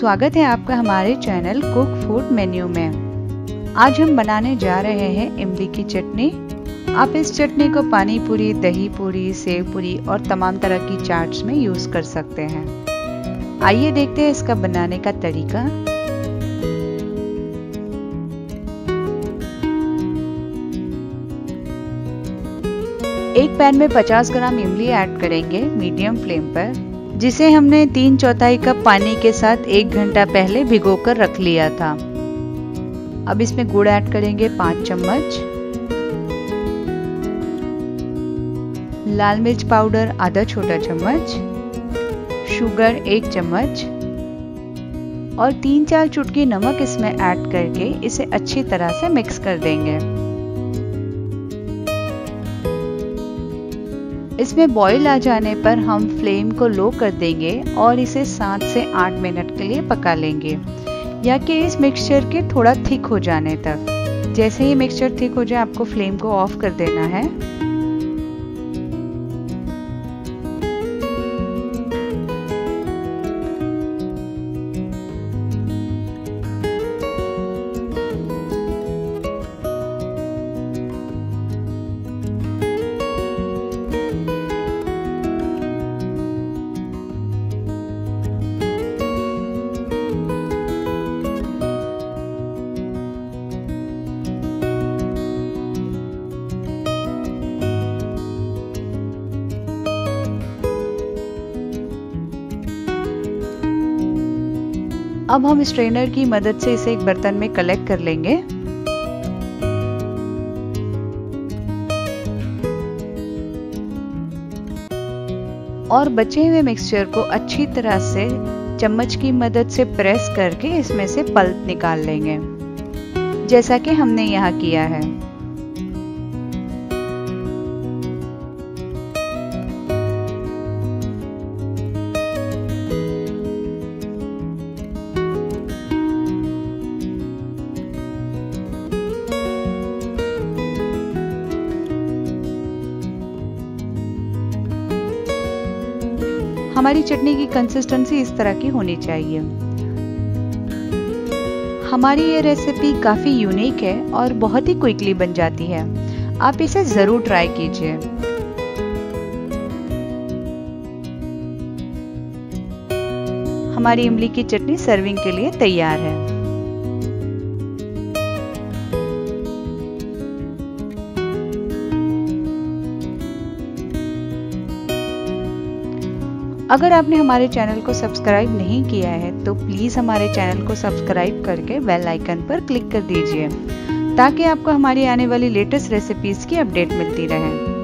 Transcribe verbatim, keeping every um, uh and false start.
स्वागत है आपका हमारे चैनल कुक फूड मेन्यू में। आज हम बनाने जा रहे हैं इमली की चटनी। आप इस चटनी को पानी पूरी, दही पूरी, सेव पूरी और तमाम तरह की चाट्स में यूज कर सकते हैं। आइए देखते हैं इसका बनाने का तरीका। एक पैन में पचास ग्राम इमली ऐड करेंगे मीडियम फ्लेम पर, जिसे हमने तीन चौथाई कप पानी के साथ एक घंटा पहले भिगोकर रख लिया था। अब इसमें गुड़ ऐड करेंगे पाँच चम्मच, लाल मिर्च पाउडर आधा छोटा चम्मच, शुगर एक चम्मच और तीन चार चुटकी नमक इसमें ऐड करके इसे अच्छी तरह से मिक्स कर देंगे। इसमें बॉईल आ जाने पर हम फ्लेम को लो कर देंगे और इसे सात से आठ मिनट के लिए पका लेंगे, या कि इस मिक्सचर के थोड़ा थिक हो जाने तक। जैसे ही मिक्सचर थिक हो जाए आपको फ्लेम को ऑफ कर देना है। अब हम स्ट्रेनर की मदद से इसे एक बर्तन में कलेक्ट कर लेंगे। और बचे हुए मिक्सचर को अच्छी तरह से चम्मच की मदद से प्रेस करके इसमें से पल्प निकाल लेंगे, जैसा कि हमने यहाँ किया है। हमारी चटनी की कंसिस्टेंसी इस तरह की होनी चाहिए। हमारी ये रेसिपी काफी यूनिक है और बहुत ही क्विकली बन जाती है। आप इसे जरूर ट्राई कीजिए। हमारी इमली की चटनी सर्विंग के लिए तैयार है। अगर आपने हमारे चैनल को सब्सक्राइब नहीं किया है तो प्लीज़ हमारे चैनल को सब्सक्राइब करके बेल आइकन पर क्लिक कर दीजिए, ताकि आपको हमारी आने वाली लेटेस्ट रेसिपीज़ की अपडेट मिलती रहे।